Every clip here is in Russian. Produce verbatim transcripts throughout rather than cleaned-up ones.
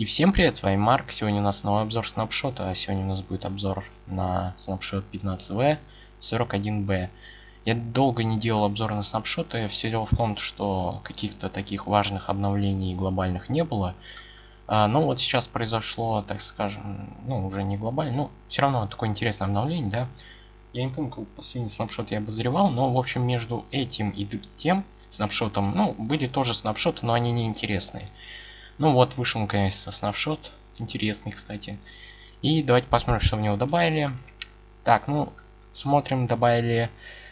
И всем привет, с вами Марк. Сегодня у нас новый обзор снапшота, а сегодня у нас будет обзор на снапшот пятнадцать вэ сорок один бэ. Я долго не делал обзор на снапшоты, все дело в том, что каких-то таких важных обновлений глобальных не было. А, но вот сейчас произошло, так скажем, ну уже не глобально, но все равно такое интересное обновление, да. Я не помню, какой последний снапшот я обозревал, но в общем между этим и тем снапшотом, ну, были тоже снапшоты, но они не интересные. Ну вот, вышел наконец-то снапшот. Интересный, кстати. И давайте посмотрим, что в него добавили. Так, ну, смотрим, добавили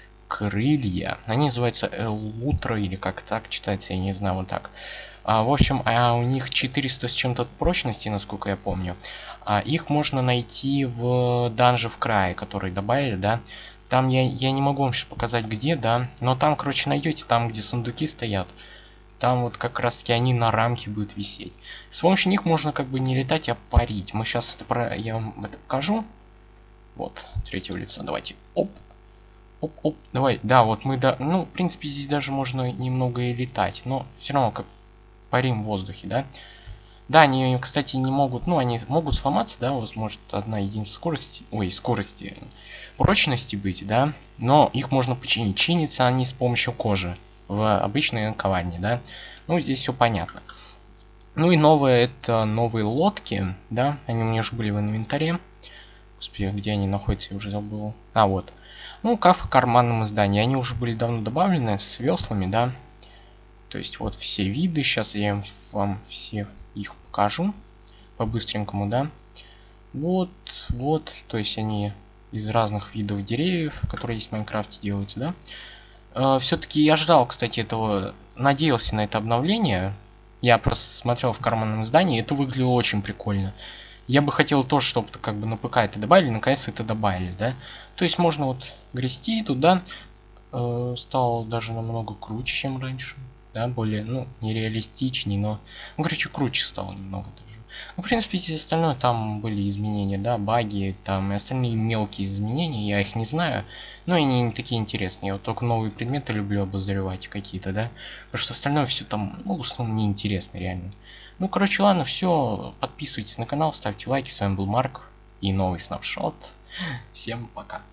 крылья. Они называются Элутра, или как так читается, я не знаю, вот так. А, в общем, а у них четыреста с чем-то прочности, насколько я помню. А, их можно найти в данже в крае, который добавили, да. Там я, я не могу вам сейчас показать где, да. Но там, короче, найдете, там, где сундуки стоят. Там вот как раз таки они на рамке будут висеть. С помощью них можно как бы не летать, а парить. Мы сейчас это про... я вам это покажу. Вот, третьего лица. Давайте. Оп. Оп, оп. Давай. Да, вот мы да. Ну, в принципе, здесь даже можно немного и летать. Но все равно как парим в воздухе, да. Да, они, кстати, не могут. Ну, они могут сломаться, да. У вас может одна единица скорости. Ой, скорости. Прочности быть, да. Но их можно починить. Чинятся они с помощью кожи. В обычной коварне, да. Ну, здесь все понятно. Ну и новые, это новые лодки, да. Они у меня уже были в инвентаре. Господи, где они находятся, я уже забыл. А, вот. Ну, как в карманном издании. Они уже были давно добавлены с веслами, да. То есть вот все виды. Сейчас я вам все их покажу. По-быстренькому, да. Вот, вот. То есть они из разных видов деревьев, которые есть в Майнкрафте, делаются, да. Все-таки я ждал, кстати, этого, надеялся на это обновление. Я просто смотрел в карманном издании, это выглядело очень прикольно. Я бы хотел тоже, чтобы как бы на ПК это добавили, наконец это добавили, да. То есть можно вот грести туда, э, стало даже намного круче, чем раньше, да, более, ну, нереалистичнее, но, ну, короче, круче стало немного даже. Ну, в принципе, здесь остальное, там были изменения, да, баги, там и остальные мелкие изменения, я их не знаю, но они не такие интересные. Я вот только новые предметы люблю обозревать какие-то, да, потому что остальное все там, ну, в основном неинтересно реально. Ну, короче, ладно, все, подписывайтесь на канал, ставьте лайки, с вами был Марк и новый снапшот. Всем пока.